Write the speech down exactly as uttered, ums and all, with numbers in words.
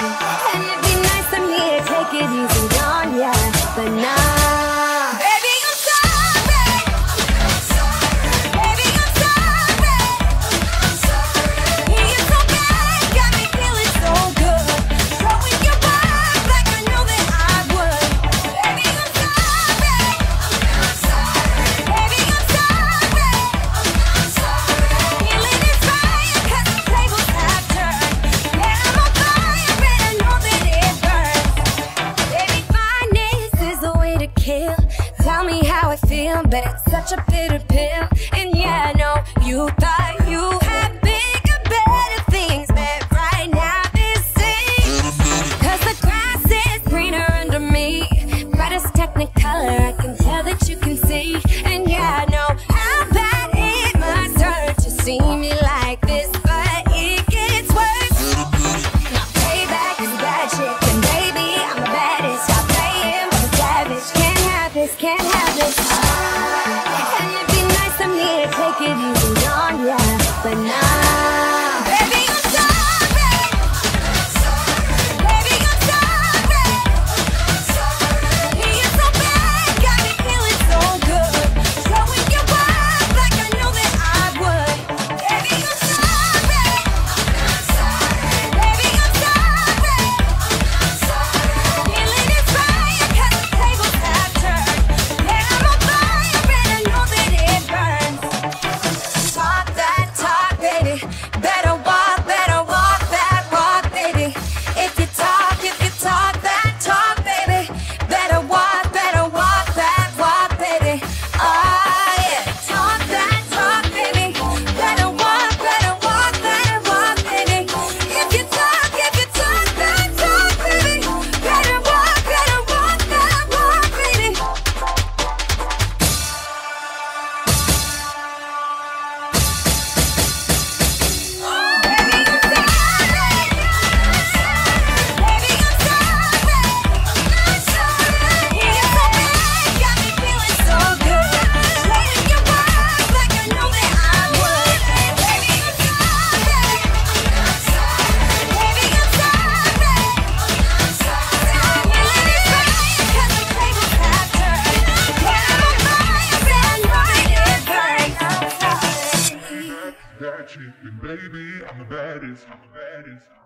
And it'd be nice of me to take it easy on ya, but nah. Baby, I'm sorry. Baby, I'm sorry. You're so bad, got me feeling so good. Throwing your vibe like I know that I would. Baby, I'm sorry. Baby, I'm sorry. Feeling inspired 'cause the tables have turned. Yeah, I'm on fire and I know that it burns. Baby, fineness is the way to kill. Tell me how I feel, but it's such a bitter pill. And yeah, I know you thought you had bigger, better things, but right now this is. 'Cause the grass is greener under me. Brightest technicolor, I can tell that you can see. And yeah, I know how bad it must hurt to see me like this, but it gets worse. Now payback is bad shit, and baby, I'm the baddest. Stop playing with the savage. Can't have this, can't have this. And it'd be nice of me to take it easy on ya, but nah. Baby, I'm sorry. Baby, I'm sorry. You're so bad, got me feeling so good. Showing your vibe like I know that I would. Baby, I'm sorry. Baby, I'm sorry. Feeling inspired 'cause the tables have turned. Yeah, I'm on fire and I know that it burns. Talk that talk, baby. Better walk, better walk that walk, baby. If you talk, if you talk that talk, baby. Better walk, better walk that walk, baby. Oh yeah, talk that talk, baby. Better walk, better walk that walk, baby. If you talk, if you talk that talk, baby. Better walk, better walk that walk, baby. Baby, I'm sorry. Baby, I'm sorry. You're so bad, got me feeling so good. Showing your vibe like I know that I would. Baby, I'm sorry. Baby, I'm sorry. Feeling inspired 'cause the tables have turned. Yeah, I'm on fire and I know that it burns. I'm sorry. That chick, and baby, I'm the baddest, I'm the baddest.